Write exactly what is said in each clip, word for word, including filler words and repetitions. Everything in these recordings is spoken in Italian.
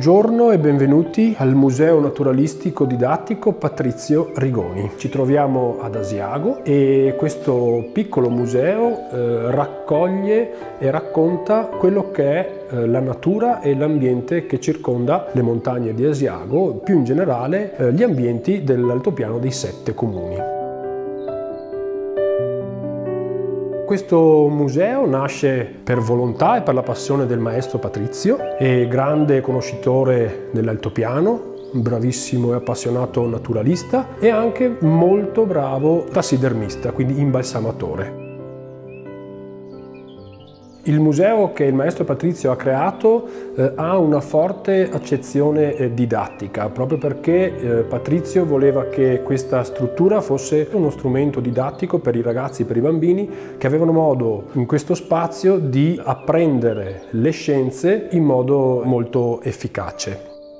Buongiorno e benvenuti al Museo Naturalistico Didattico Patrizio Rigoni. Ci troviamo ad Asiago e questo piccolo museo eh, raccoglie e racconta quello che è eh, la natura e l'ambiente che circonda le montagne di Asiago, più in generale eh, gli ambienti dell'altopiano dei sette comuni. Questo museo nasce per volontà e per la passione del maestro Patrizio, è grande conoscitore dell'altopiano, un bravissimo e appassionato naturalista e anche molto bravo tassidermista, quindi imbalsamatore. Il museo che il maestro Patrizio ha creato eh, ha una forte accezione eh, didattica, proprio perché eh, Patrizio voleva che questa struttura fosse uno strumento didattico per i ragazzi, per i bambini, che avevano modo in questo spazio di apprendere le scienze in modo molto efficace.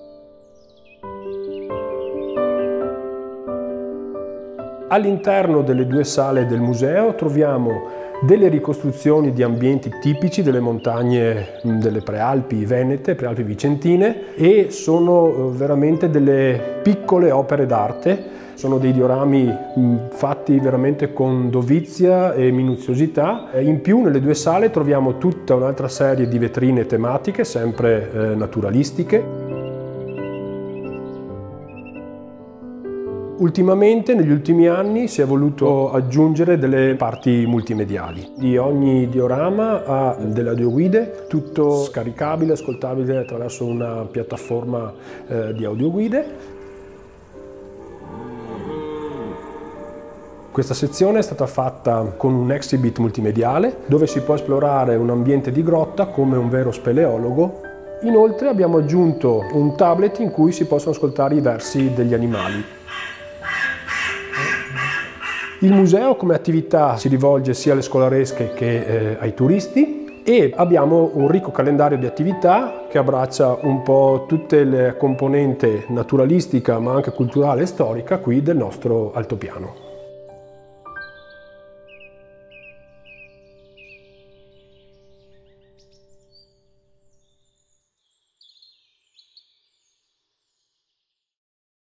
All'interno delle due sale del museo troviamo delle ricostruzioni di ambienti tipici delle montagne delle Prealpi Venete, Prealpi Vicentine, e sono veramente delle piccole opere d'arte. Sono dei diorami fatti veramente con dovizia e minuziosità. In più nelle due sale troviamo tutta un'altra serie di vetrine tematiche, sempre eh, naturalistiche. Ultimamente, negli ultimi anni, si è voluto aggiungere delle parti multimediali. Di ogni diorama ha delle audioguide, tutto scaricabile, ascoltabile attraverso una piattaforma eh, di audioguide. Questa sezione è stata fatta con un exhibit multimediale dove si può esplorare un ambiente di grotta come un vero speleologo. Inoltre abbiamo aggiunto un tablet in cui si possono ascoltare i versi degli animali. Il museo come attività si rivolge sia alle scolaresche che eh, ai turisti e abbiamo un ricco calendario di attività che abbraccia un po' tutte le componenti naturalistica ma anche culturale e storica qui del nostro altopiano.